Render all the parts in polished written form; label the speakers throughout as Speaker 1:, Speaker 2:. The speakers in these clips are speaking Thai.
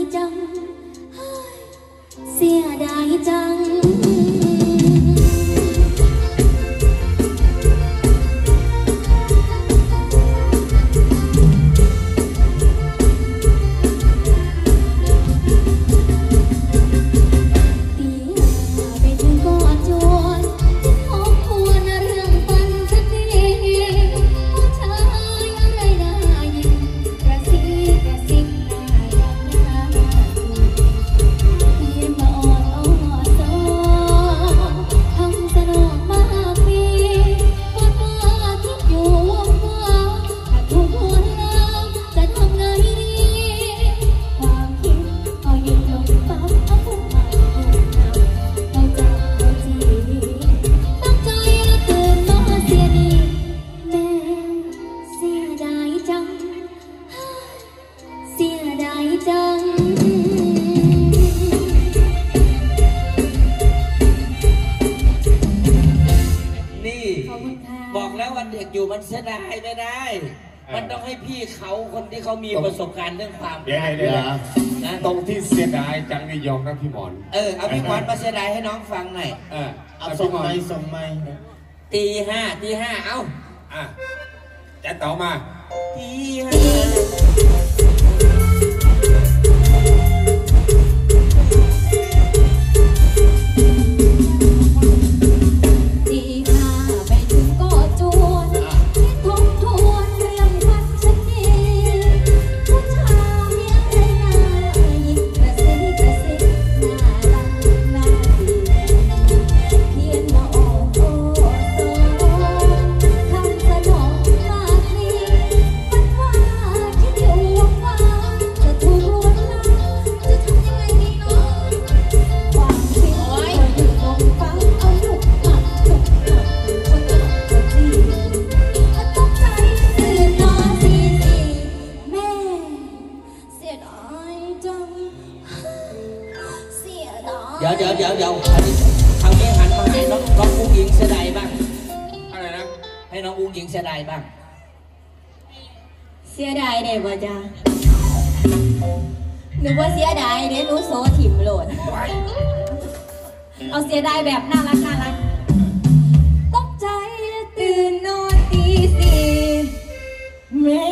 Speaker 1: จังเสียดายจัง
Speaker 2: เสียดายไม่ได้มันต้องให้พี่เขาคนที่เขามีประสบการณ์เรื่องความรัก
Speaker 3: นะตรงที่เสียดายจังนี่ยอมนะพี่หมอน
Speaker 2: เอาพี่หมอนมาเสียดายให้น้องฟังหน่อย
Speaker 3: เอาส่งไม้
Speaker 2: ตีห้าเอา
Speaker 3: จะต่อมา
Speaker 2: ตีห้าเดี๋ยวคราวนี้หันมาให้น้องอุ้งหญิงเสียดายบ้าง
Speaker 3: อะไรนะ
Speaker 2: ให้น้องอุ้งหญิงเสียดายบ้าง
Speaker 1: เสียดายเด็กว่าจ้าหนูว่าเสียดายเด็กหนูโซถิ่มโหลดเอาเสียดายแบบน่ารักตกใจตื่นนอนตีสี่แม่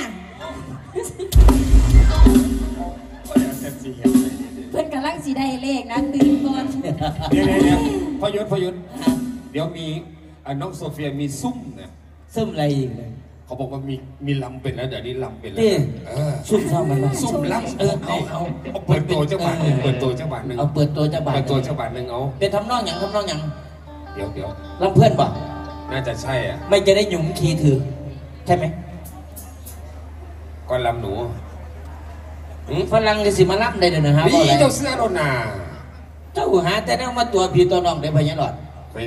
Speaker 1: เพื่อนกำลังสีได้เลขนะตื่นก่อน
Speaker 3: เดี๋ยวพยุทธเดี๋ยวมีน้องโซเฟียมีซุ่มเนี่ย
Speaker 2: ซุ่มอะไรอีก
Speaker 3: เขาบอกว่ามีลำเป็นแล้วเดี๋ยวนี้ลำเป็นแล้ว
Speaker 2: ซุ่มเศร้ามัน
Speaker 3: ซุ่มลำเอาเปิดตัวเจ้าบ่าวเปิดตัวเจ้าบ่าวหนึ่ง
Speaker 2: เอาเปิดตัวเจ้าบ่าว
Speaker 3: เอา
Speaker 2: เป็นทำนองอย่าง
Speaker 3: เดี๋ยว
Speaker 2: ลำเพื่อนบ่
Speaker 3: น่าจะใช่
Speaker 2: ไม่จะได้หยุ่มขีถือใช่ไหม
Speaker 3: ก็ลำหนู
Speaker 2: ฝรั่งจะสิมารับได้เลยนะครับ
Speaker 3: นี่เจ้าเสื้อโดนนา
Speaker 2: เจ้าหาแต่นั่งมาตัวผีตัวน้องได้พยัญชนะ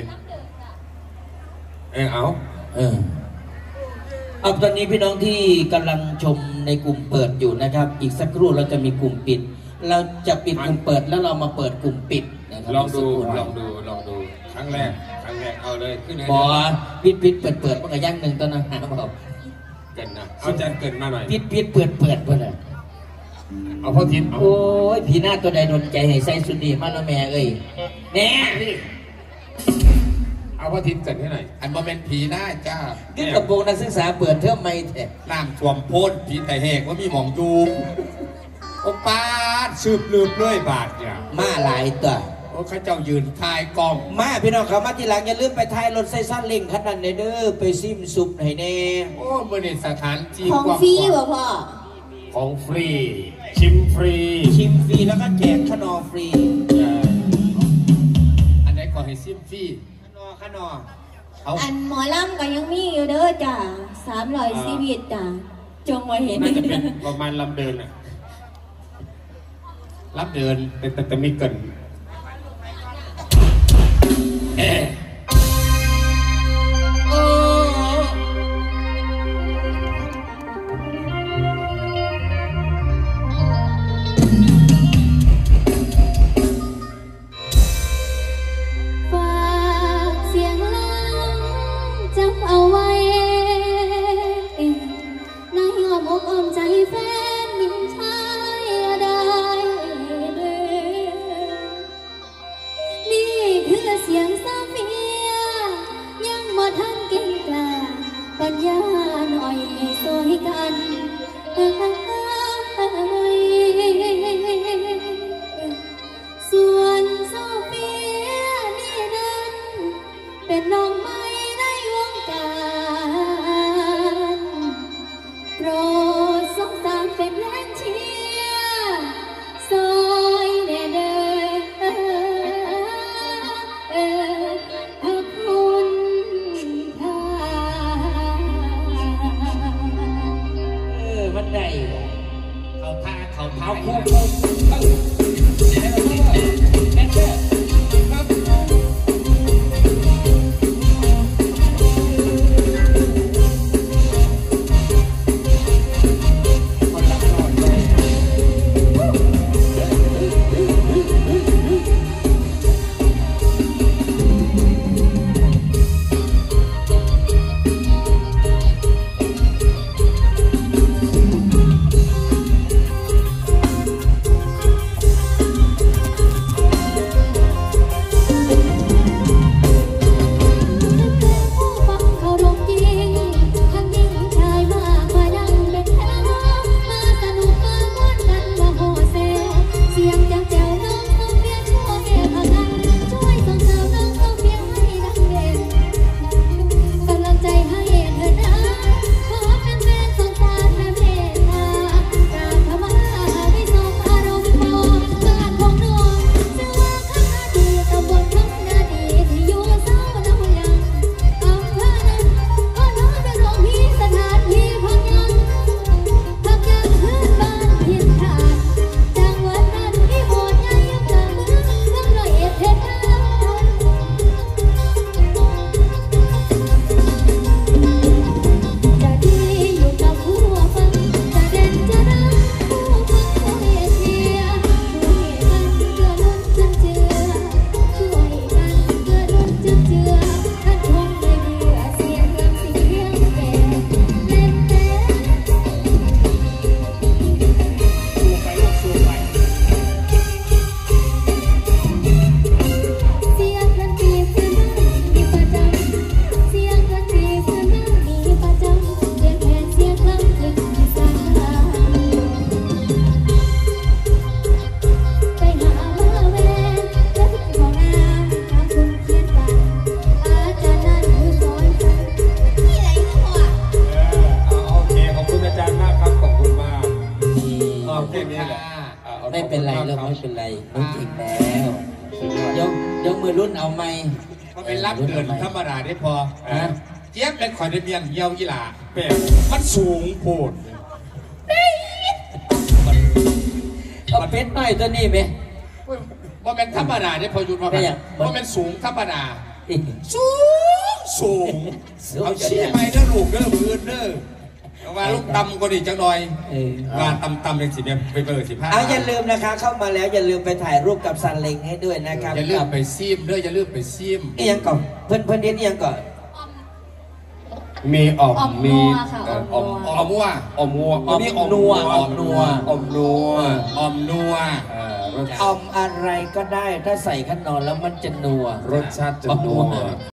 Speaker 2: เอาตอนนี้พี่น้องที่กำลังชมในกลุ่มเปิดอยู่นะครับอีกสักครู่เราจะมีกลุ่มปิดเราจะปิดกลุ่มเปิดแล้วเรามาเปิดกลุ่มปิด
Speaker 3: ลองดูครั้งแรกเอาเลยขึ้นเลย
Speaker 2: บอปิดเปิดมันก็ย่างหนึ่งตอนนั้นหาบอก
Speaker 3: เกินนะเอาจานเกินมาหน่อย
Speaker 2: ปิดเปิดเพื่อน
Speaker 3: เอาพ่อทิน
Speaker 2: โอ้ยผีหน้าตัวใดโดนใจให้ใส่สุดีมาแล้วแม่เอ้ยแน่
Speaker 3: เอาพ่อทินเกินให้หน่อย
Speaker 4: อันมาเป็นผีหน้าจ้า
Speaker 2: ขึ้นกับโปรงนักศึกษาเปิดเทอมไม่แท้
Speaker 4: น้ำท่วมโพดผีแต่เหกว่ามีหมองจูมโอปาสืบลืมเลื่อยบาทเนี่ย
Speaker 2: มาหลายตัว
Speaker 4: โอ้ข้าเจ้ายืนทายกอง
Speaker 2: มาพี่น้องเขามาทีหลังอย่าลืมไปทายรถไซซันเล่งขนาดเด้อไปซิมซุปให้แน่
Speaker 4: โอ้เมื่อในสถานที่
Speaker 1: ของฟรีวะพ่อ
Speaker 3: ของฟรีชิมฟรี
Speaker 2: แล้วก็แจกขนมฟรี
Speaker 4: อันไหนก่อนให้ซิมฟรี
Speaker 2: ขนม
Speaker 1: อันหมอลำก็ยังมีอยู่เด้อจ้า300ชีวิตจ้าจงไว้เห็น
Speaker 3: น่าจะเป็นประมาณลำเดินลำเดินแต่ไม่เกิน
Speaker 1: ในอ้อมอกอ้อมใจแฟนหญิงชายได้
Speaker 2: เป็นไรลูกไม่เป็นไรลูกเก่งแล้วยกมือรุ่นเอาไหม
Speaker 4: ก็เป็นรับเดินธรรมดาได้พอเจี๊ยบเป็นขอนเมียนเยี่ยวยี่หล่า
Speaker 3: แม่
Speaker 4: มันสูงโพด
Speaker 2: เอาเป็ดน้อยตัวนี้ไหม
Speaker 4: ว่าเป็นธรรมดาได้พอหยุดมาว่าเป็นสูงธรรมดาสูงเอาชี้ไปเด้อลูกเด้อมือเด้อว่าลูกตำก็ดีจังหน่อยว่าตำอย่างสิเนี่ยไปเบอร์15
Speaker 2: เอาอย่าลืมนะคะเข้ามาแล้วอย่าลืมไปถ่ายรูปกับซันเล้งให้ด้วยนะครับ
Speaker 4: อย่าลืมไปซิมด้วยอย่าลืมไปซิม
Speaker 2: นี่ยังก่อนเพื่อนเดียนี่ยังก่อน
Speaker 3: มีอ่อมมี
Speaker 4: อมมัว
Speaker 3: อ่อมมัว
Speaker 2: อมนัวอมนัว
Speaker 3: อ่อมนัว
Speaker 4: อมนัว
Speaker 2: อมอะไรก็ได้ถ้าใส่ขนอนแล้วมันจะนัว
Speaker 3: รสชาติจะนัว